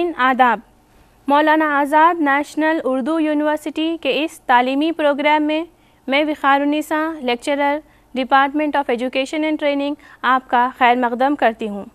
नाज़रीन आदाब। मौलाना आज़ाद national Urdu university के इस तालीमी प्रोग्राम में मैं Vikharunnisa lecturer department of education and training आपका खैर मक़दम करती हूँ।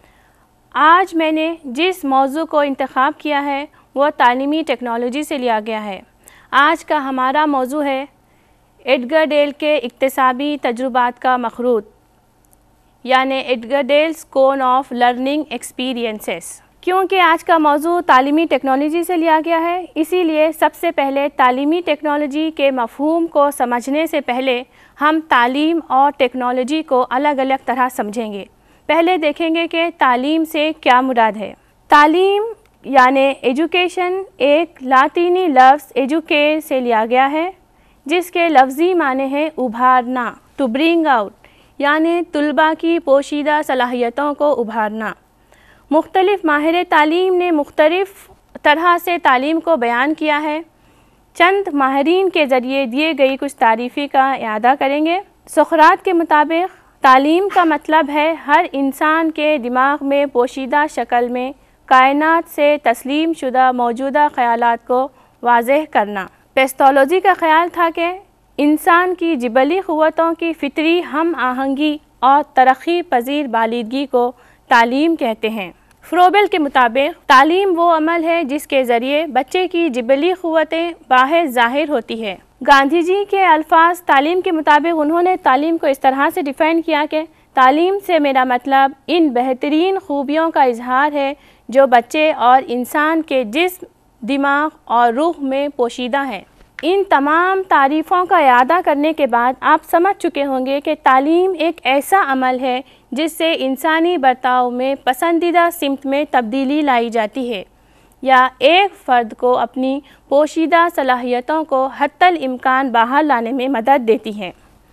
आज मैंने जिस मौजू को इंतख़ाब किया है वो तालीमी टेक्नोलॉजी से लिया गया है। आज का हमारा मौजू है एडगर डेल के इक्तेसाबी तजुर्बात का मखरूत, यानी Edgar Dale's cone of learning experiences. क्योंकि आज का मौजू तालीमी टेक्नोलॉजी से लिया गया है, इसीलिए सबसे पहले तालीमी टेक्नोलॉजी के मफ़हूम को समझने से पहले हम तालीम और टेक्नोलॉजी को अलग अलग तरह समझेंगे। पहले देखेंगे कि तालीम से क्या मुराद है। तालीम यानी एजुकेशन एक लातीनी लफ्ज़ एजुकेट से लिया गया है, जिसके लफ्ज़ी माने हैं उभारना, टू ब्रिंग आउट, यानी तुलबा की पोशीदा सलाहियतों को उभारना। मुख्तलिफ़ माहिर तालीम ने मुख्तलिफ़ तरह से तालीम को बयान किया है। चंद माहिरीन के ज़रिए दिए गई कुछ तारीफ़ी का इआदा करेंगे। सुक़रात के मुताबिक तालीम का मतलब है हर इंसान के दिमाग में पोशीदा शक्ल में कायनात से तस्लीम शुदा मौजूदा ख़यालात को वाज़ेह करना। पेस्टोलॉजी का ख़याल था कि इंसान की जिबली क़ुव्वतों की फ़ितरी हम आहंगी और तरक्की पजीर बालिदगी को तालीम कहते हैं। फ्रोबेल के मुताबिक तालीम वो अमल है जिसके ज़रिए बच्चे की जिबली क़ुव्वतें बाहर ज़ाहिर होती है। गांधी जी के अल्फाज तालीम के मुताबिक उन्होंने तालीम को इस तरह से डिफ़ाइन किया कि तालीम से मेरा मतलब इन बेहतरीन ख़ूबियों का इजहार है जो बच्चे और इंसान के जिस्म, दिमाग और रूह में पोशीदा हैं। इन तमाम तारीफ़ों का इआदा करने के बाद आप समझ चुके होंगे कि तालीम एक ऐसा अमल है जिससे इंसानी बर्ताव में पसंदीदा सिमत में तब्दीली लाई जाती है या एक फ़र्द को अपनी पोशीदा सलाहियतों को हत्तल इम्कान बाहर लाने में मदद देती है।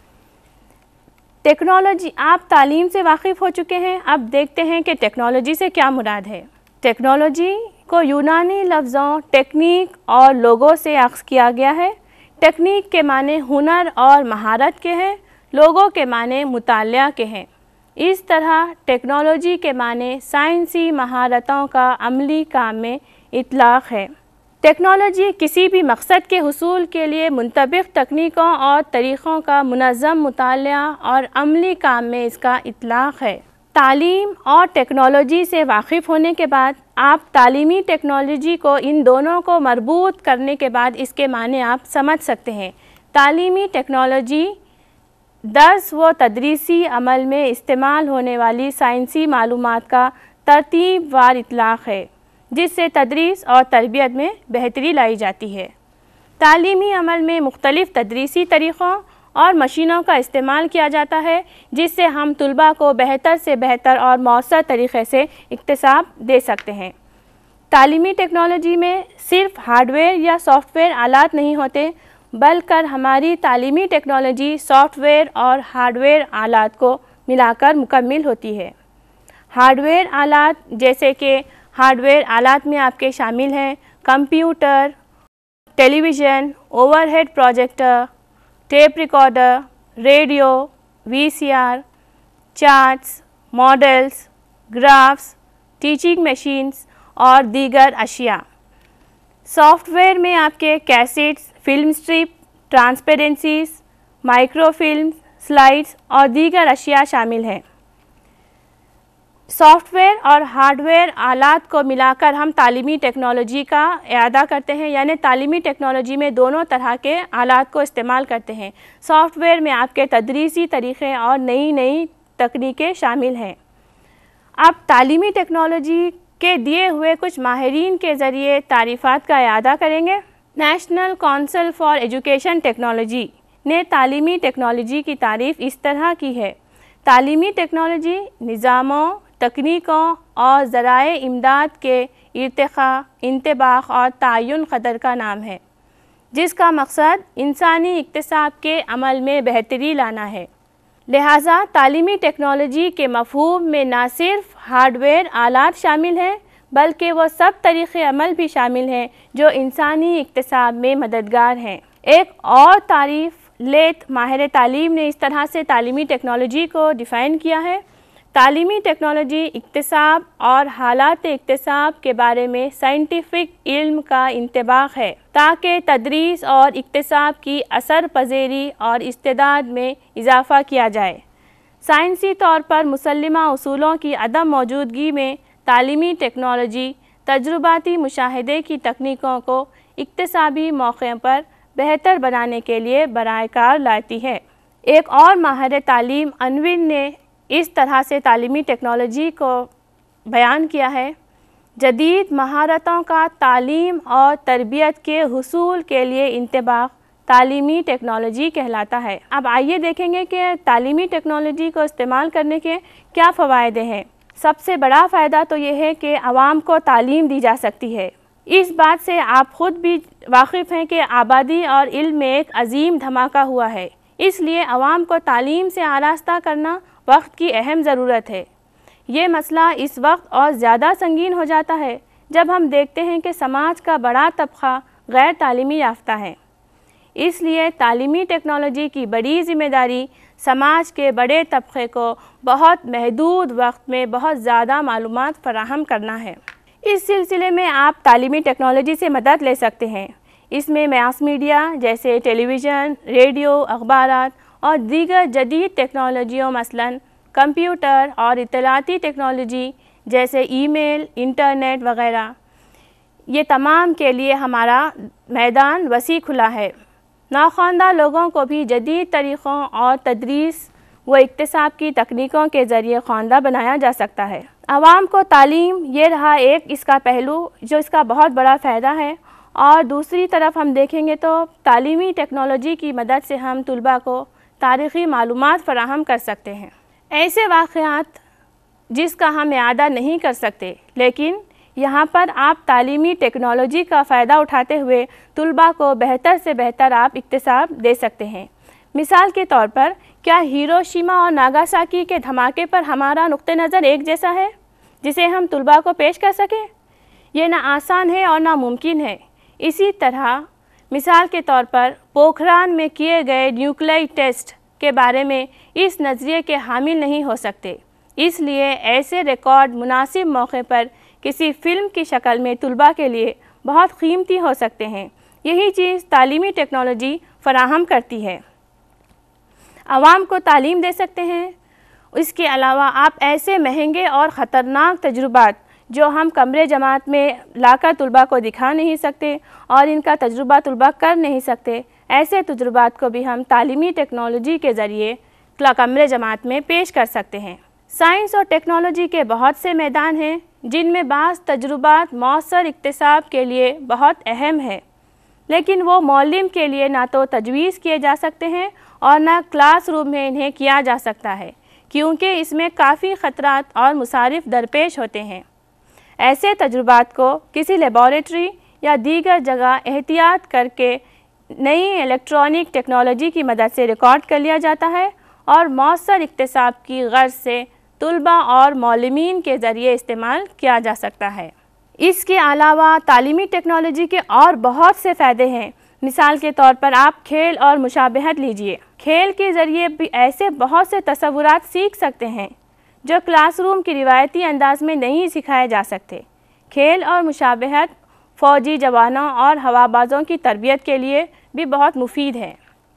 टेक्नोलॉजी, आप तालीम से वाकिफ़ हो चुके हैं, अब देखते हैं कि टेक्नोलॉजी से क्या मुराद है। टेक्नोलॉजी को यूनानी लफ्ज़ों टेक्निक और लोगों से अख्ज़ किया गया है। टेक्निक के माने हुनर और महारत के हैं, लोगों के माने मुतालिया के हैं। इस तरह टेक्नोलॉजी के माने साइंसी महारतों का अमली काम में इतलाक़ है। टेक्नोलॉजी किसी भी मकसद के हुसूल के लिए मुंतबिक़ तकनीकों और तरीक़ों का मुनज़्ज़म मुतालिया और अमली काम में इसका इतलाक़ है। तालीम और टेक्नोलॉजी से वाकिफ़ होने के बाद आप तालीमी टेक्नोलॉजी को इन दोनों को मरबूत करने के बाद इसके माने आप समझ सकते हैं। तालीमी टेक्नोलॉजी दर्स व तदरीसी अमल में इस्तेमाल होने वाली साइंसी मालूमात का तरतीबवार इतलाक़ है, जिससे तदरीस और तरबियत में बेहतरी लाई जाती है। तालीमी अमल में मुख्तलिफ़ तदरीसी तरीक़ों और मशीनों का इस्तेमाल किया जाता है, जिससे हम तुलबा को बेहतर से बेहतर और मौसर तरीक़े से इक्तसाब दे सकते हैं। तालीमी टेक्नोलॉजी में सिर्फ़ हार्डवेयर या सॉफ्टवेयर आलात नहीं होते, बल्कि हमारी तालीमी टेक्नोलॉजी सॉफ्टवेयर और हार्डवेयर आलात को मिलाकर मुकम्मिल होती है। हार्डवेयर आलात जैसे कि हार्डवेयर आलात में आपके शामिल हैं computer, television, overhead projector, tape recorder, radio, VCR, charts, models, graphs, teaching machines और दीगर अशिया। सॉफ्टवेयर में आपके cassettes, film strip, transparencies, microfilm, slides और दीगर अशिया शामिल हैं। सॉफ्टवेयर और हार्डवेयर आलात को मिलाकर हम तालीमी टेक्नोलॉजी का इआदा करते हैं, यानी तालीमी टेक्नोलॉजी में दोनों तरह के आलात को इस्तेमाल करते हैं। सॉफ्टवेयर में आपके तदरीसी तरीक़े और नई नई तकनीकें शामिल हैं। अब तालीमी टेक्नोलॉजी के दिए हुए कुछ माहिरीन के ज़रिए तारीफ़ात का इआदा करेंगे। National council for education technology ने तालीमी टेक्नोलॉजी की तारीफ़ इस तरह की है। तालीमी टेक्नोलॉजी निज़ामों, तकनीकों और ज़राए इमदाद के इर्तिक़ा, इंतबाह और तयन क़दर का नाम है, जिसका मकसद इंसानी इक्तसाब के अमल में बेहतरी लाना है। लिहाजा तालीमी टेक्नोलॉजी के मफ़हूम में न सिर्फ हार्डवेयर आलात शामिल हैं, बल्कि वो सब तरीक़े अमल भी शामिल हैं जो इंसानी इक्तसाब में मददगार हैं। एक और तारीफ़ लेत माहिर तालीम ने इस तरह से तालीमी टेक्नोलॉजी को डिफ़ाइन किया है। تعلیمی ٹیکنالوجی اکتساب اور حالات اکتساب کے بارے میں سائنٹیفک علم کا انطباق ہے تاکہ تدریس اور اکتساب کی اثر پذیری اور استعداد میں اضافہ کیا جائے۔ سائنسی طور پر مسلمہ اصولوں کی عدم موجودگی میں تعلیمی ٹیکنالوجی تجرباتی مشاہدے کی تکنیکوں کو اکتسابی موقع پر بہتر بنانے کے لیے برائے کار لاتی ہے۔ ایک اور ماہر تعلیم انور نے اس طرح سے تعلیمی ٹیکنالوجی کو بیان کیا ہے: جدید مہارتوں کا تعلیم اور تربیت کے حصول کے لیے انطباق تعلیمی ٹیکنالوجی کہلاتا ہے۔ اب آئیے دیکھیں گے کہ تعلیمی ٹیکنالوجی کو استعمال کرنے کے کیا فوائد ہیں۔ سب سے بڑا فائدہ تو یہ ہے کہ عوام کو تعلیم دی جا سکتی ہے۔ اس بات سے آپ خود بھی واقف ہیں کہ آبادی اور علم میں ایک عظیم دھماکہ ہوا ہے، اس لیے عوام کو تعلیم سے آراستہ کرنا وقت کی اہم ضرورت ہے۔ یہ مسئلہ اس وقت اور زیادہ سنگین ہو جاتا ہے جب ہم دیکھتے ہیں کہ سماج کا بڑا طبقہ غیر تعلیمی یافتہ ہے۔ اس لیے تعلیمی ٹیکنالوجی کی بڑی ذمہ داری سماج کے بڑے طبقے کو بہت محدود وقت میں بہت زیادہ معلومات فراہم کرنا ہے۔ اس سلسلے میں آپ تعلیمی ٹیکنالوجی سے مدد لے سکتے ہیں۔ اس میں ماس میڈیا جیسے ٹیلی ویژن، ریڈیو، اخبارات اور دیگر جدید ٹیکنالوجیوں مثلاً کمپیوٹر اور اطلاعاتی ٹیکنالوجی جیسے ای میل، انٹرنیٹ وغیرہ، یہ تمام کے لیے ہمارا میدان وسیع کھلا ہے۔ ناخواندہ لوگوں کو بھی جدید طریقوں اور تدریس و اکتساب کی تکنیکوں کے ذریعے خواندہ بنایا جا سکتا ہے۔ عوام کو تعلیم، یہ رہا ایک اس کا پہلو جو اس کا بہت بڑا فائدہ ہے، اور دوسری طرف ہم دیکھیں گے تو تعلیمی ٹیکنالوجی کی مدد سے ہم طلباء کو تاریخی معلومات فراہم کر سکتے ہیں، ایسے واقعات جس کا ہم اعادہ نہیں کر سکتے، لیکن یہاں پر آپ تعلیمی ٹیکنالوجی کا فائدہ اٹھاتے ہوئے طلباء کو بہتر سے بہتر آپ اکتساب دے سکتے ہیں۔ مثال کے طور پر کیا ہیروشیما اور ناگاساکی کے دھماکے پر ہمارا نقطہ نظر ایک جیسا ہے جسے ہم طلباء کو پیش کر سکیں؟ یہ نہ آسان ہے اور نہ ممکن ہے۔ اسی طرح مثال کے طور پر پوکھران میں کیے گئے نیوکلیائی ٹیسٹ کے بارے میں اس نظریے کے حامل نہیں ہو سکتے، اس لیے ایسے ریکارڈ مناسب موقع پر کسی فلم کی شکل میں طلباء کے لیے بہت قیمتی ہو سکتے ہیں۔ یہی چیز تعلیمی ٹیکنالوجی فراہم کرتی ہے۔ عوام کو تعلیم دے سکتے ہیں۔ اس کے علاوہ آپ ایسے مہنگے اور خطرناک تجربات جو ہم کمرے جماعت میں لا کر طلباء کو دکھا نہیں سکتے اور ان کا تجربہ طلباء کر نہیں سکتے، ایسے تجربات کو بھی ہم تعلیمی ٹیکنالوجی کے ذریعے کمرے جماعت میں پیش کر سکتے ہیں۔ سائنس اور ٹیکنالوجی کے بہت سے میدان ہیں جن میں بعض تجربات مؤثر اکتساب کے لیے بہت اہم ہے، لیکن وہ معلم کے لیے نہ تو تجویز کیے جا سکتے ہیں اور نہ کلاس روم میں انہیں کیا جا سکتا ہے، کیونکہ اس میں کافی خطرات اور مصارف درپیش ہوتے ہیں۔ ایسے تجربات کو کسی لیبارٹری یا دیگر جگہ احتیاط کر کے نئی الیکٹرانک ٹیکنالوجی کی مدد سے ریکارڈ کر لیا جاتا ہے اور مؤثر اکتساب کی غرض سے طلباء اور معلمین کے ذریعے استعمال کیا جا سکتا ہے۔ اس کے علاوہ تعلیمی ٹیکنالوجی کے اور بہت سے فائدے ہیں۔ مثال کے طور پر آپ کھیل اور مشابہت لیجئے۔ کھیل کے ذریعے بھی ایسے بہت سے تصورات سیکھ سکتے ہیں جو کلاس روم کی روایتی انداز میں نہیں سکھائے جا سکتے۔ کھیل اور مشابہت فوجی جوانوں اور ہوابازوں کی تربیت کے لیے بھی بہت مفید ہے۔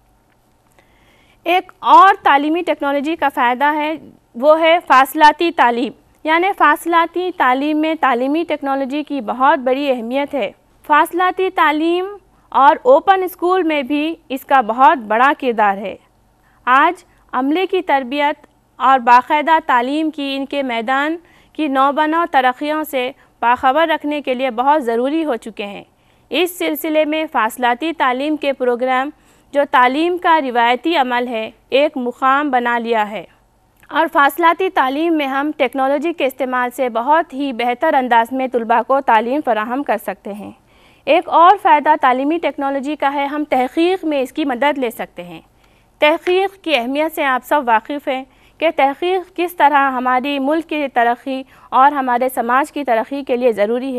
ایک اور تعلیمی ٹیکنالوجی کا فائدہ ہے وہ ہے فاصلاتی تعلیم، یعنی فاصلاتی تعلیم میں تعلیمی ٹیکنالوجی کی بہت بڑی اہمیت ہے۔ فاصلاتی تعلیم اور اوپن اسکول میں بھی اس کا بہت بڑا کردار ہے۔ آج عملے کی تربیت اور باقاعدہ تعلیم کی ان کے میدان کی نو بنو ترقیوں سے باخبر رکھنے کے لیے بہت ضروری ہو چکے ہیں۔ اس سلسلے میں فاصلاتی تعلیم کے پروگرام جو تعلیم کا روایتی عمل ہے ایک مقام بنا لیا ہے، اور فاصلاتی تعلیم میں ہم ٹیکنالوجی کے استعمال سے بہت ہی بہتر انداز میں طلباء کو تعلیم فراہم کر سکتے ہیں۔ ایک اور فائدہ تعلیمی ٹیکنالوجی کا ہے ہم تحقیق میں اس کی مدد لے سکتے ہیں۔ تحقیق کی اہمیت سے آپ سب واقف ہیں کہ تحقیق کس طرح ہماری ملک کی ترقی اور ہمارے سماج کی ترقی کے لیے ضروری ہے۔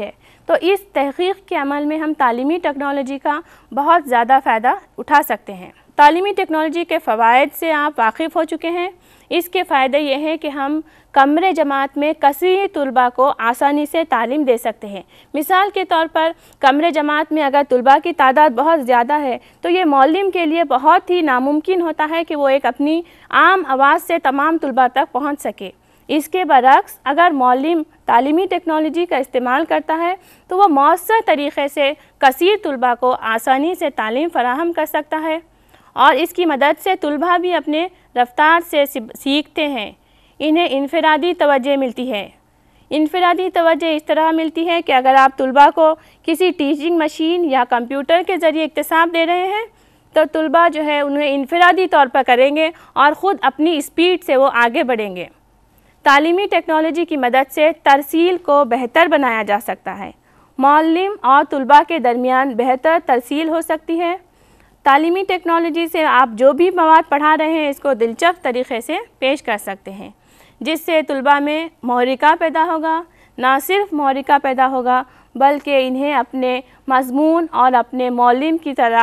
تو اس تحقیق کے عمل میں ہم تعلیمی ٹیکنالوجی کا بہت زیادہ فائدہ اٹھا سکتے ہیں۔ تعلیمی ٹیکنالوجی کے فوائد سے آپ واقف ہو چکے ہیں۔ اس کے فائدے یہ ہیں کہ ہم کمرے جماعت میں کثیر طلباء کو آسانی سے تعلیم دے سکتے ہیں۔ مثال کے طور پر کمرے جماعت میں اگر طلباء کی تعداد بہت زیادہ ہے تو یہ معلم کے لیے بہت ہی ناممکن ہوتا ہے کہ وہ ایک اپنی عام آواز سے تمام طلباء تک پہنچ سکے۔ اس کے برعکس اگر معلم تعلیمی ٹیکنالوجی کا استعمال کرتا ہے تو وہ مؤثر طریقے سے کثیر طلباء کو آسانی سے تعلیم فراہم کر سکتا ہے، اور اس کی مدد سے طلباء بھی اپنے رفتار سے سیکھتے ہیں۔ انہیں انفرادی توجہ ملتی ہے۔ انفرادی توجہ اس طرح ملتی ہے کہ اگر آپ طلباء کو کسی ٹیچنگ مشین یا کمپیوٹر کے ذریعے اکتساب دے رہے ہیں تو طلباء جو ہے انہیں انفرادی طور پر کریں گے اور خود اپنی اسپیڈ سے وہ آگے بڑھیں گے۔ تعلیمی ٹیکنالوجی کی مدد سے ترسیل کو بہتر بنایا جا سکتا ہے۔ معلم اور طلباء کے درمیان بہتر ترسیل ہو سکتی ہے۔ تعلیمی ٹیکنالوجی سے آپ جو بھی مواد پڑھا رہے ہیں اس کو دلچسپ طریقے سے پیش کر سکتے ہیں، جس سے طلباء میں محرکہ پیدا ہوگا۔ نہ صرف محرکہ پیدا ہوگا بلکہ انہیں اپنے مضمون اور اپنے معلم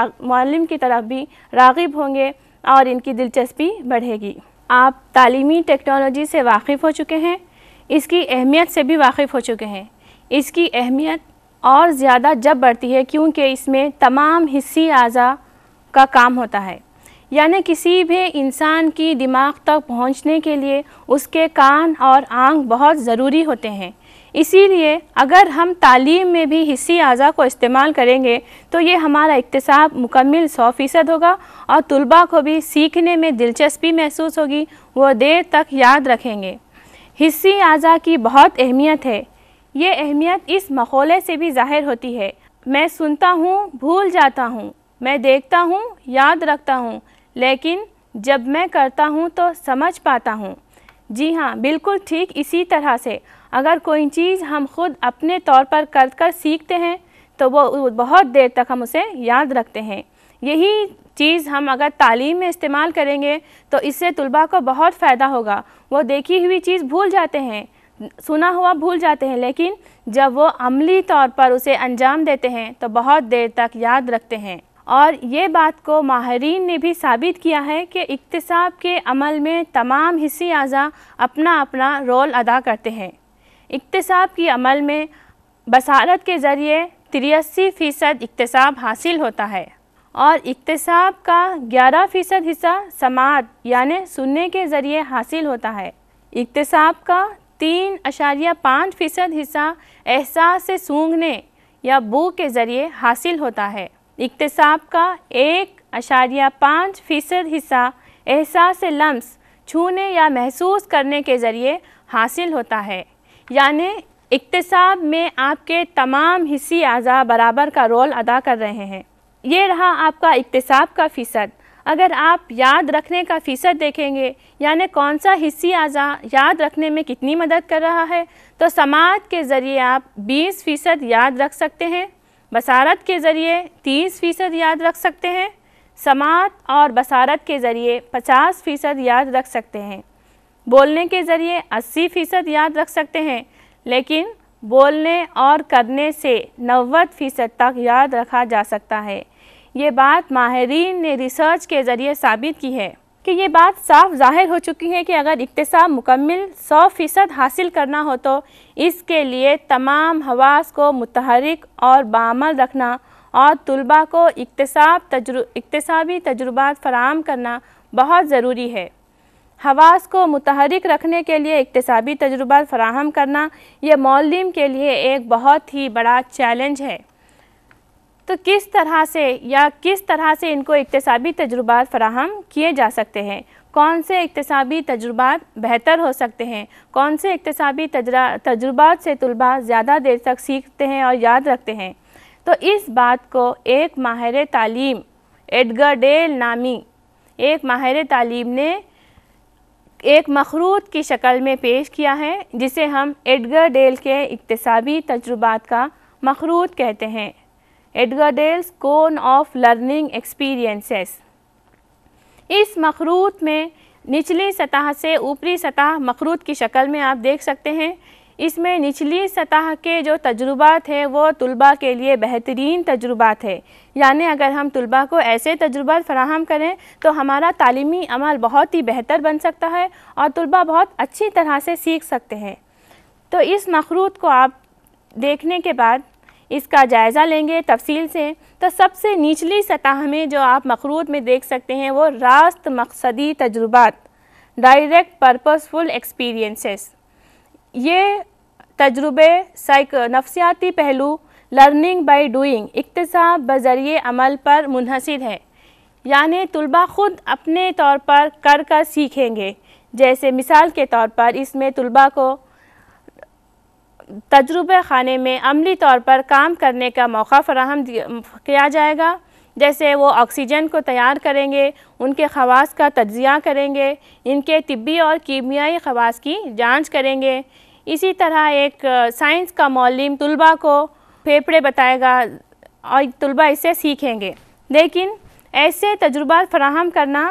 کی طرف بھی راغب ہوں گے اور ان کی دلچسپی بڑھے گی۔ آپ تعلیمی ٹیکنالوجی سے واقف ہو چکے ہیں، اس کی اہمیت سے بھی واقف ہو چکے ہیں۔ اس کی اہمیت اور زیادہ جب بڑھتی ہے کیونکہ اس میں تمام حسی اعضاء کا کام ہوتا ہے، یعنی کسی بھی انسان کی دماغ تک پہنچنے کے لیے اس کے کان اور آنکھ بہت ضروری ہوتے ہیں۔ اسی لیے اگر ہم تعلیم میں بھی حسی اعضاء کو استعمال کریں گے تو یہ ہمارا اکتساب مکمل 100% ہوگا، اور طلباء کو بھی سیکھنے میں دلچسپی محسوس ہوگی، وہ دیر تک یاد رکھیں گے۔ حسی اعضاء کی بہت اہمیت ہے۔ یہ اہمیت اس مقولے سے بھی ظاہر ہوتی ہے، میں سنتا ہوں بھول جاتا ہوں، میں دیکھتا ہوں یاد رکھتا ہوں، لیکن جب میں کرتا ہوں تو سمجھ پاتا ہوں۔ جی ہاں، بالکل ٹھیک اسی طرح سے اگر کوئی چیز ہم خود اپنے طور پر کر سیکھتے ہیں تو وہ بہت دیر تک ہم اسے یاد رکھتے ہیں۔ یہی چیز ہم اگر تعلیم میں استعمال کریں گے تو اس سے طلباء کو بہت فائدہ ہوگا۔ وہ دیکھی ہوئی چیز بھول جاتے ہیں، سنا ہوا بھول جاتے ہیں، لیکن جب وہ عملی طور پر اسے انجام دیتے ہیں تو بہت دیر تک یاد رکھتے ہیں۔ اور یہ بات کو ماہرین نے بھی ثابت کیا ہے کہ اکتساب کے عمل میں تمام حسی اعضاء اپنا اپنا رول ادا کرتے ہیں۔ اکتساب کی عمل میں بصارت کے ذریعے 83% اکتساب حاصل ہوتا ہے، اور اکتساب کا 11% حصہ سماعت یعنی سننے کے ذریعے حاصل ہوتا ہے۔ اکتساب کا 3.5% حصہ احساس سے سونگھنے یا بو کے ذریعے حاصل ہوتا ہے۔ اکتساب کا 1.5% حصہ احساس لمس چھونے یا محسوس کرنے کے ذریعے حاصل ہوتا ہے، یعنی اکتساب میں آپ کے تمام حسی اعضاء برابر کا رول ادا کر رہے ہیں۔ یہ رہا آپ کا اکتساب کا فیصد۔ اگر آپ یاد رکھنے کا فیصد دیکھیں گے، یعنی کون سا حسی اعضاء یاد رکھنے میں کتنی مدد کر رہا ہے، تو سماعت کے ذریعے آپ 20% یاد رکھ سکتے ہیں، بصارت کے ذریعے 30% یاد رکھ سکتے ہیں، سماعت اور بصارت کے ذریعے 50% یاد رکھ سکتے ہیں، بولنے کے ذریعے 80% یاد رکھ سکتے ہیں، لیکن بولنے اور کرنے سے 90% تک یاد رکھا جا سکتا ہے۔ یہ بات ماہرین نے ریسرچ کے ذریعے ثابت کی ہے کہ یہ بات صاف ظاہر ہو چکی ہے کہ اگر اکتساب مکمل 100% حاصل کرنا ہو تو اس کے لیے تمام حواس کو متحرک اور بعمل رکھنا اور طلباء کو اکتسابی تجربات فراہم کرنا بہت ضروری ہے۔ حواس کو متحرک رکھنے کے لیے اکتسابی تجربات فراہم کرنا یہ معلم کے لیے ایک بہت ہی بڑا چیلنج ہے۔ تو کس طرح سے ان کو اکتسابی تجربات فراہم کیے جا سکتے ہیں؟ کون سے اکتسابی تجربات بہتر ہو سکتے ہیں؟ کون سے اکتسابی تجربات سے طلباء زیادہ دیر تک سیکھتے ہیں اور یاد رکھتے ہیں؟ تو اس بات کو ایک ماہر تعلیم ایڈگر ڈیل نامی ایک ماہر تعلیم نے ایک مخروط کی شکل میں پیش کیا ہے، جسے ہم ایڈگر ڈیل کے اکتسابی تجربات کا مخروط کہتے ہیں، Edgar Dale's cone of learning experiences. اس مخروط میں نچلی سطح سے اوپری سطح مخروط کی شکل میں آپ دیکھ سکتے ہیں۔ اس میں نچلی سطح کے جو تجربات ہیں وہ طلباء کے لیے بہترین تجربات ہے، یعنی اگر ہم طلباء کو ایسے تجربات فراہم کریں تو ہمارا تعلیمی عمل بہت ہی بہتر بن سکتا ہے اور طلباء بہت اچھی طرح سے سیکھ سکتے ہیں۔ تو اس مخروط کو آپ دیکھنے کے بعد اس کا جائزہ لیں گے تفصیل سے، تو سب سے نچلی سطح میں جو آپ مخروط میں دیکھ سکتے ہیں وہ راست مقصدی تجربات، ڈائریکٹ پرپسفل ایکسپیرینسز۔ یہ تجربے نفسیاتی پہلو لرننگ بائی ڈوئنگ، اکتساب بذریعہ عمل پر منحصر ہے، یعنی طلباء خود اپنے طور پر کر سیکھیں گے۔ جیسے مثال کے طور پر اس میں طلباء کو تجربہ خانے میں عملی طور پر کام کرنے کا موقع فراہم کیا جائے گا، جیسے وہ آکسیجن کو تیار کریں گے، ان کے خواص کا تجزیہ کریں گے، ان کے طبی اور کیمیائی خواص کی جانچ کریں گے۔ اسی طرح ایک سائنس کا معلم طلباء کو پھیپھڑے بتائے گا اور طلباء اس سے سیکھیں گے۔ لیکن ایسے تجربات فراہم کرنا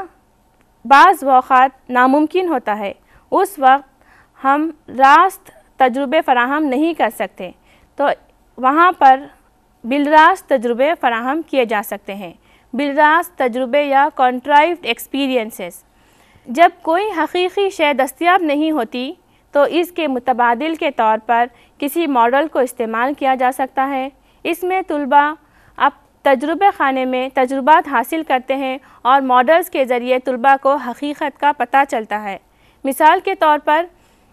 بعض اوقات ناممکن ہوتا ہے، اس وقت ہم راست تجربے فراہم نہیں کر سکتے، تو وہاں پر بالراست تجربے فراہم کیے جا سکتے ہیں۔ بالراست تجربے یا کنٹرائیوڈ ایکسپیرینسز، جب کوئی حقیقی شے دستیاب نہیں ہوتی تو اس کے متبادل کے طور پر کسی ماڈل کو استعمال کیا جا سکتا ہے۔ اس میں طلباء اب تجربہ خانے میں تجربات حاصل کرتے ہیں اور ماڈلز کے ذریعے طلباء کو حقیقت کا پتہ چلتا ہے۔ مثال کے طور پر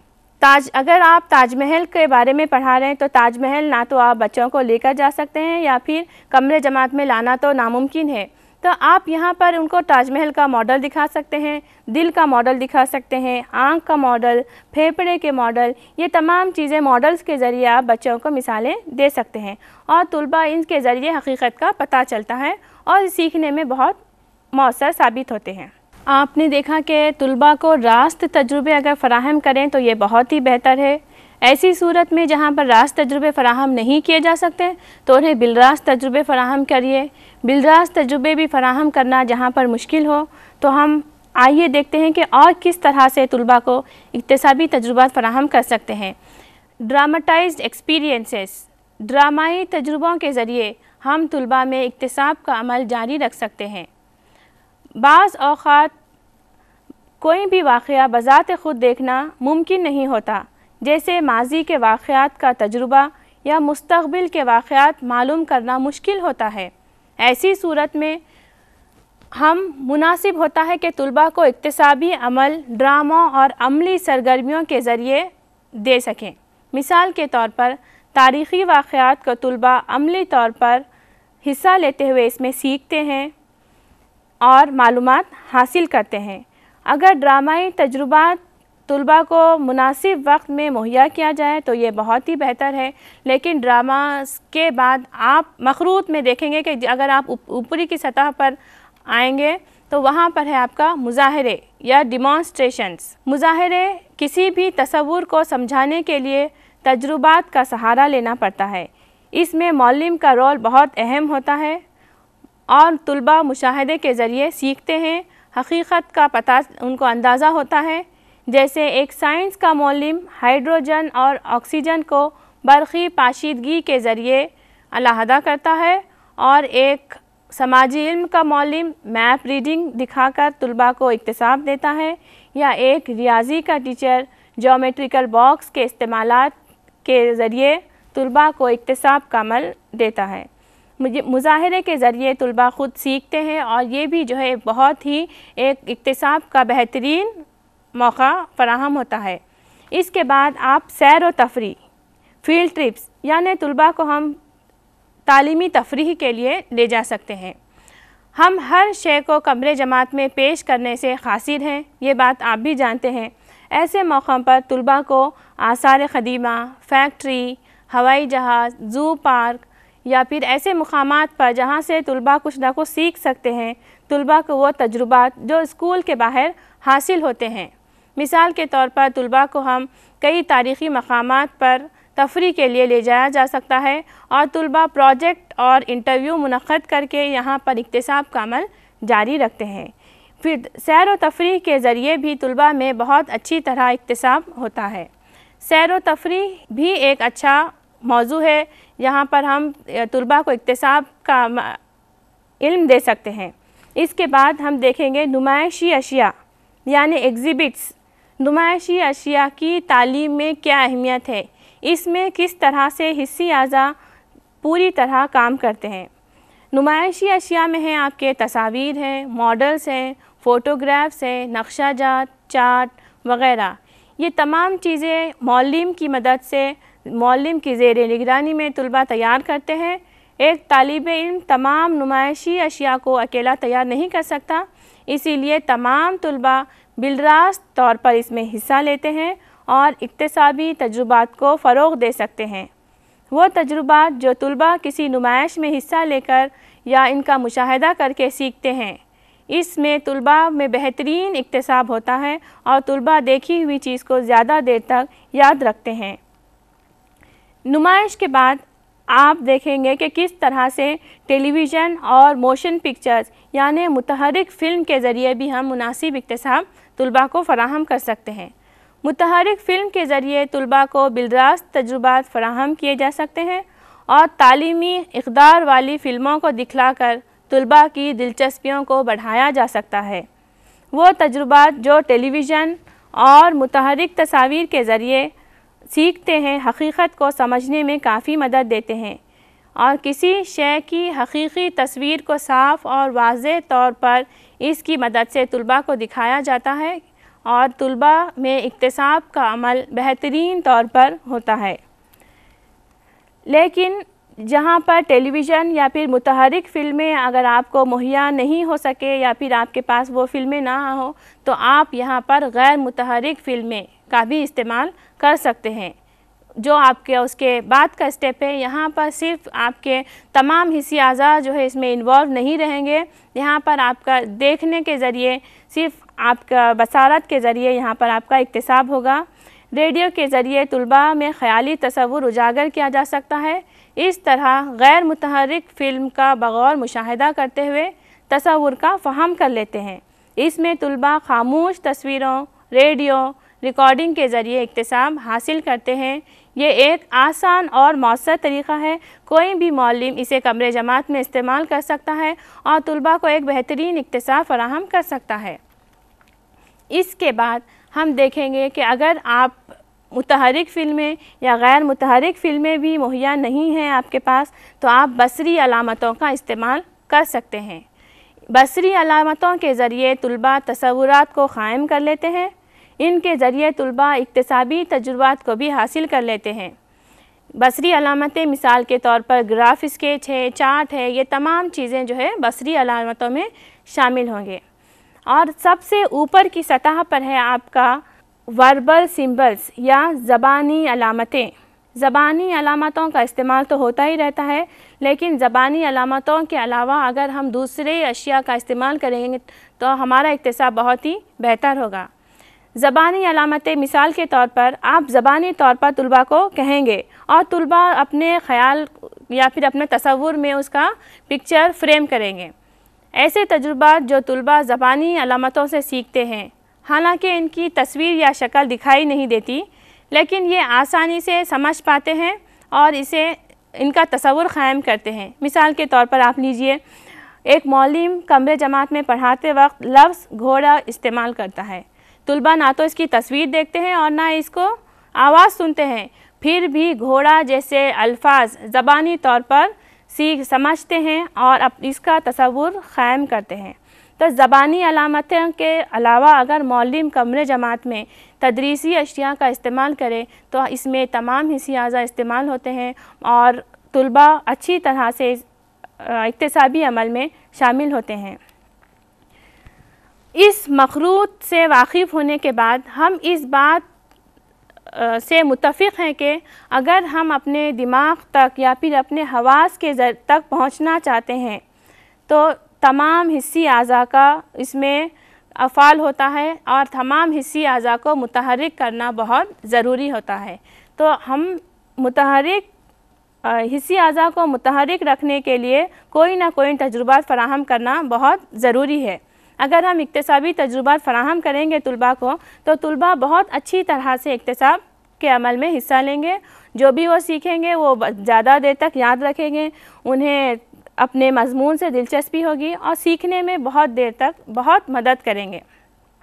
اگر آپ تاج محل کے بارے میں پڑھا رہے ہیں تو تاج محل نہ تو آپ بچوں کو لے کر جا سکتے ہیں یا پھر کمرے جماعت میں لانا تو ناممکن ہے، تو آپ یہاں پر ان کو تاج محل کا ماڈل دکھا سکتے ہیں، دل کا ماڈل دکھا سکتے ہیں، آنکھ کا ماڈل، پھیپھڑے کے ماڈل، یہ تمام چیزیں ماڈلز کے ذریعے آپ بچوں کو مثالیں دے سکتے ہیں اور طلباء ان کے ذریعے حقیقت کا پتہ چلتا ہے اور سیکھنے میں بہت مؤثر ثابت ہوتے ہیں۔ آپ نے دیکھا کہ طلباء کو راست تجربے اگر فراہم کریں تو یہ بہت ہی بہتر ہے۔ ایسی صورت میں جہاں پر راست تجربے فراہم نہیں کیے جا سکتے تو انہیں بالراست تجربے فراہم کریے۔ بالراست تجربے بھی فراہم کرنا جہاں پر مشکل ہو تو ہم آئیے دیکھتے ہیں کہ اور کس طرح سے طلباء کو اکتسابی تجربات فراہم کر سکتے ہیں۔ ڈراماٹائزڈ ایکسپیرینسز، ڈرامائی تجربوں کے ذریعے ہم طلباء میں اکتساب کا عمل جاری رکھ سکتے ہیں۔ بعض اوقات کوئی بھی واقعہ بذات خود دیکھنا ممکن نہیں ہوتا، جیسے ماضی کے واقعات کا تجربہ یا مستقبل کے واقعات معلوم کرنا مشکل ہوتا ہے۔ ایسی صورت میں ہم مناسب ہوتا ہے کہ طلباء کو اکتسابی عمل ڈراموں اور عملی سرگرمیوں کے ذریعے دے سکیں۔ مثال کے طور پر تاریخی واقعات کو طلباء عملی طور پر حصہ لیتے ہوئے اس میں سیکھتے ہیں اور معلومات حاصل کرتے ہیں۔ اگر ڈرامائی تجربات طلباء کو مناسب وقت میں مہیا کیا جائے تو یہ بہت ہی بہتر ہے، لیکن ڈرامہ کے بعد آپ مخروط میں دیکھیں گے کہ اگر آپ اوپری کی سطح پر آئیں گے تو وہاں پر ہے آپ کا مظاہرے یا ڈیمانسٹریشنز۔ مظاہرے کسی بھی تصور کو سمجھانے کے لیے تجربات کا سہارا لینا پڑتا ہے۔ اس میں معلم کا رول بہت اہم ہوتا ہے اور طلباء مشاہدے کے ذریعے سیکھتے ہیں، حقیقت کا پتہ ان کو اندازہ ہوتا ہے۔ جیسے ایک سائنس کا معلم ہائیڈروجن اور آکسیجن کو برقی پاشیدگی کے ذریعے علیحدہ کرتا ہے اور ایک سماجی علم کا معلم میپ ریڈنگ دکھا کر طلباء کو اکتساب دیتا ہے، یا ایک ریاضی کا ٹیچر جیومیٹریکل باکس کے استعمالات کے ذریعے طلباء کو اکتساب کا عمل دیتا ہے۔ مظاہرے کے ذریعے طلباء خود سیکھتے ہیں اور یہ بھی جو ہے بہت ہی ایک اکتساب کا بہترین موقع فراہم ہوتا ہے۔ اس کے بعد آپ سیر و تفریح، فیلڈ ٹرپس، یعنی طلباء کو ہم تعلیمی تفریح کے لیے لے جا سکتے ہیں۔ ہم ہر شے کو کمرے جماعت میں پیش کرنے سے قاصر ہیں، یہ بات آپ بھی جانتے ہیں۔ ایسے موقعوں پر طلباء کو آثار قدیمہ، فیکٹری، ہوائی جہاز، زو پارک یا پھر ایسے مقامات پر جہاں سے طلباء کچھ نہ کچھ سیکھ سکتے ہیں، طلباء کو وہ تجربات جو اسکول کے باہر حاصل ہوتے ہیں۔ مثال کے طور پر طلباء کو ہم کئی تاریخی مقامات پر تفریح کے لیے لے جایا جا سکتا ہے اور طلباء پروجیکٹ اور انٹرویو منعقد کر کے یہاں پر اکتساب کا عمل جاری رکھتے ہیں۔ پھر سیر و تفریح کے ذریعے بھی طلباء میں بہت اچھی طرح اکتساب ہوتا ہے۔ सैर व तफरीह भी एक अच्छा मौजू है, यहाँ पर हम तुलबा को इक्तिसाब का इल्म दे सकते हैं। इसके बाद हम देखेंगे नुमाइशी अशिया यानी एग्ज़िबिट्स। नुमाइशी अशिया की तालीम में क्या अहमियत है, इसमें किस तरह से हिस्सी आज़ा पूरी तरह काम करते हैं। नुमाइशी अशिया में हैं आपके तस्वीर हैं, मॉडल्स हैं, फ़ोटोग्राफ्स हैं, नक्शाजात, चार्ट वग़ैरह। ये तमाम चीज़ें मौल्लिम की मदद से मौल्लिम की ज़ेर निगरानी में तुलबा तैयार करते हैं। एक तालिब इल्म तमाम नुमाइशी अशिया को अकेला तैयार नहीं कर सकता, इसीलिए तमाम तुलबा बिलरास्त तौर पर इसमें हिस्सा लेते हैं और इक्तिसाबी तजुर्बात को फ़रोग़ दे सकते हैं। वो तजुर्बात जो तुलबा किसी नुमाइश में हिस्सा लेकर या इनका मुशाहिदा करके सीखते हैं, इसमें तुलबा में बेहतरीन इक्तिसाब होता है और तुलबा देखी हुई चीज़ को ज़्यादा देर तक याद रखते हैं। नुमाइश के बाद आप देखेंगे कि किस तरह से टेलीविज़न और मोशन पिक्चर्स यानी मुतहरिक फ़िल्म के ज़रिए भी हम मुनासिब इक्तिसाब तुलबा को फ़राहम कर सकते हैं। मुतहरिक फ़िल्म के ज़रिए तुलबा को बिलरास्त तजुर्बात फ़राहम किए जा सकते हैं और तालीमी इक़दार वाली फ़िल्मों को दिखलाकर तुलबा की दिलचस्पियों को बढ़ाया जा सकता है। वो तजुर्बात जो टेलीविज़न और मुतहरिक तस्वीर के ज़रिए सीखते हैं, हकीकत को समझने में काफ़ी मदद देते हैं और किसी शय की हकीकी तस्वीर को साफ़ और वाज़ेह तौर पर इसकी मदद से तुलबा को दिखाया जाता है और तुलबा में इक्तिसाब का अमल बेहतरीन तौर पर होता है। लेकिन जहाँ पर टेलीविज़न या फिर मुतहरिक फ़िल्में अगर आपको मुहैया नहीं हो सके या फिर आपके पास वो फ़िल्में ना हो, तो आप यहाँ पर गैर मुतहरिक फ़िल्में का भी इस्तेमाल कर सकते हैं। जो आपके उसके बाद का स्टेप है, यहाँ पर सिर्फ आपके तमाम हिस्से आज़ा जो है इसमें इन्वॉल्व नहीं रहेंगे। यहाँ पर आपका देखने के ज़रिए सिर्फ आपका बसारत के ज़रिए यहाँ पर आपका इक्तिसाब होगा। रेडियो के ज़रिए तुलबा में ख़याली तसव्वुर उजागर किया जा सकता है। इस तरह गैर मुतहरिक फ़िल्म का बग़ौर मुशाहिदा करते हुए तसव्वुर का फ़हम कर लेते हैं। इसमें तुलबा खामोश तस्वीरों, रेडियो रिकॉर्डिंग के ज़रिए इक्तिसाब हासिल करते हैं। ये एक आसान और मौसर तरीक़ा है, कोई भी मौल्लिम इसे कमरे जमात में इस्तेमाल कर सकता है और तुलबा को एक बेहतरीन इक्तिसाब फ़राहम कर सकता है। इसके बाद हम देखेंगे कि अगर आप मुतहरिक फ़िल्में या गैर मुतहरिक फ़िल्में भी मुहैया नहीं हैं आपके पास, तो आप बसरी अलामतों का इस्तेमाल कर सकते हैं। बसरी अलामतों के ज़रिए तुलबा तसव्वुरात को क़ायम कर लेते हैं। इनके ज़रिए तुलबा इक्तिसाबी तजुर्बात को भी हासिल कर लेते हैं। बसरी अलामतें मिसाल के तौर पर ग्राफ स्केच है, चार्ट है, ये तमाम चीज़ें जो है बसरी अलामतों में शामिल होंगे। और सबसे ऊपर की सतह पर है आपका वर्बल सिंबल्स या ज़बानी अलामतें। ज़बानी अलामतों का इस्तेमाल तो होता ही रहता है, लेकिन ज़बानी अलामतों के अलावा अगर हम दूसरे अशिया का इस्तेमाल करेंगे तो हमारा इक्तिसाब बहुत ही बेहतर होगा। ज़बानी अलामतें मिसाल के तौर पर आप ज़बानी तौर पर तुलबा को कहेंगे और तुलबा अपने ख़याल या फिर अपने तसव्वुर में उसका पिक्चर फ्रेम करेंगे। ऐसे तजुर्बात जो तुलबा ज़बानी अलामतों से सीखते हैं, हालांकि इनकी तस्वीर या शक्ल दिखाई नहीं देती, लेकिन ये आसानी से समझ पाते हैं और इसे इनका तसव्वुर क़ायम करते हैं। मिसाल के तौर पर आप लीजिए, एक मौलिम कमरे जमात में पढ़ाते वक्त लफ्ज़ घोड़ा इस्तेमाल करता है। तुलबा ना तो इसकी तस्वीर देखते हैं और ना इसको आवाज़ सुनते हैं, फिर भी घोड़ा जैसे अल्फाज ज़बानी तौर पर समझते हैं और अब इसका तसव्वुर क़ायम करते हैं। तो ज़बानी अलामतों के अलावा अगर मौलिम कमरे जमात में तदरीसी अशिया का इस्तेमाल करें तो इसमें तमाम हिस्से आज़ा इस्तेमाल होते हैं और तुलबा अच्छी तरह से इक्तिसाबी अमल में शामिल होते हैं। इस मखरूत से वाकिफ़ होने के बाद हम इस बात से मुत्तफ़िक़ हैं कि अगर हम अपने दिमाग तक या फिर अपने हवास के तक पहुंचना चाहते हैं तो तमाम हिस्सी आज़ा का इसमें अफ़ाल होता है और तमाम हिस्सी आज़ा को मुतहरिक करना बहुत ज़रूरी होता है। तो हम मुतहरिक हिस्सी आज़ा को मुतहरिक रखने के लिए कोई ना कोई तजुर्बात फ़राहम करना बहुत ज़रूरी है। अगर हम इक्तिसाबी तजुर्बात फ़राहम करेंगे तुलबा को, तो तुलबा बहुत अच्छी तरह से इक्तिसाब کے عمل میں حصہ لیں گے. جو بھی وہ سیکھیں گے وہ زیادہ دیر تک یاد رکھیں گے, انہیں اپنے مضمون سے دلچسپی ہوگی اور سیکھنے میں بہت دیر تک بہت مدد کریں گے.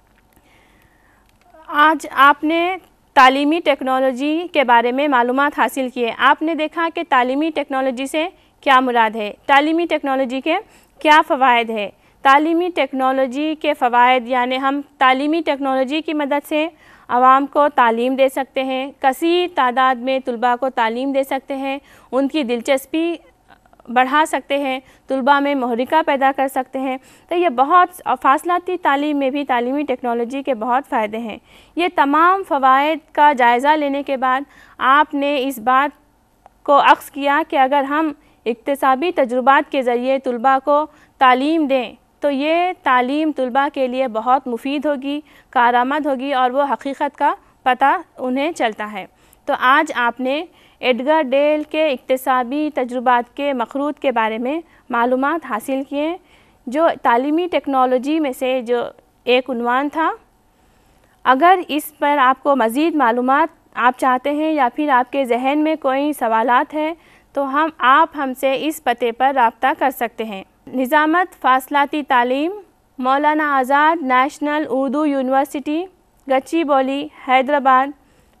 آج آپ نے تعلیمی ٹیکنالوجی کے بارے میں معلومات حاصل کیے. آپ نے دیکھا کہ تعلیمی ٹیکنالوجی سے کیا مراد ہے, تعلیمی ٹیکنالوجی کے کیا فوائد ہے. تعلیمی ٹیکنالوجی کے فوائد یعنی ہم تعلیمی ٹیکنالوجی کی مدد سے عوام کو تعلیم دے سکتے ہیں, کثیر تعداد میں طلباء کو تعلیم دے سکتے ہیں, ان کی دلچسپی بڑھا سکتے ہیں, طلباء میں محرکہ پیدا کر سکتے ہیں. تو یہ بہت فاصلاتی تعلیم میں بھی تعلیمی ٹیکنالوجی کے بہت فائدے ہیں. یہ تمام فوائد کا جائزہ لینے کے بعد آپ نے اس بات کو اخذ کیا کہ اگر ہم اکتسابی تجربات کے ذریعے طلباء کو تعلیم دیں تو یہ تعلیم طلباء کے لیے بہت مفید ہوگی, کارآمد ہوگی اور وہ حقیقت کا پتہ انہیں چلتا ہے. تو آج آپ نے ایڈگر ڈیل کے اکتسابی تجربات کے مخروط کے بارے میں معلومات حاصل کیے, جو تعلیمی ٹیکنالوجی میں سے جو ایک عنوان تھا. اگر اس پر آپ کو مزید معلومات آپ چاہتے ہیں یا پھر آپ کے ذہن میں کوئی سوالات ہیں تو آپ ہم سے اس پتے پر رابطہ کر سکتے ہیں. نظامت فاصلاتی تعلیم, Maulana Azad national Urdu university, Gachibowli, Hyderabad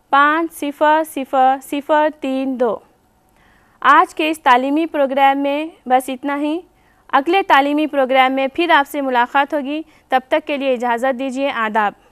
500032. آج کے اس تعلیمی پروگرام میں بس اتنا ہی. اگلے تعلیمی پروگرام میں پھر آپ سے ملاقات ہوگی. تب تک کے لیے اجازت دیجیے. آداب.